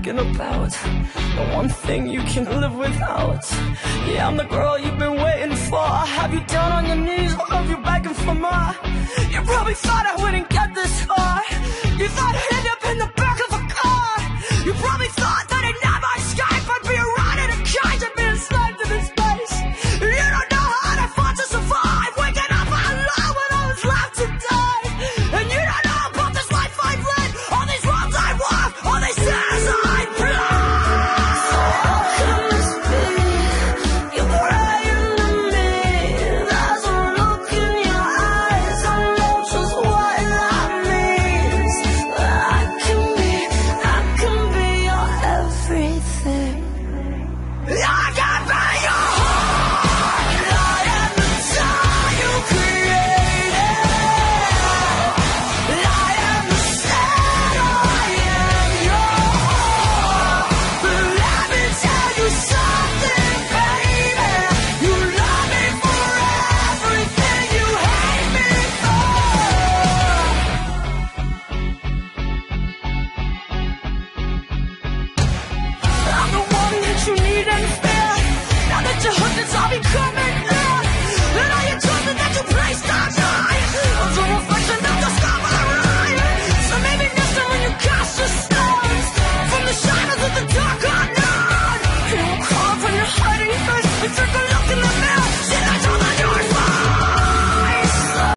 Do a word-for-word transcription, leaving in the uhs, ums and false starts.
thinking about, the one thing you can live without. Yeah, I'm the girl you've been waiting for. I have you down on your knees, I have you begging for more. You probably thought I wouldn't get this far. You thought I'd end up in the back of a car. You probably thought that I'd never escape. I'd be around in a cage and be enslaved in this space. You don't know how I fought to survive, waking up alone when I was left to die. And you don't know about this life I've led, all these roads I walk, all these tears I bled. So how can this be? You're praying to me. There's a look in your eyes, I know just what that means. I can be, I can be your everything. I can be your heart. I am the star you created. I am the center, I am your heart. But let me tell you something, baby. You love me for everything you hate me for. I'm the one that you need and fear. Now that you're hooked, it's all becoming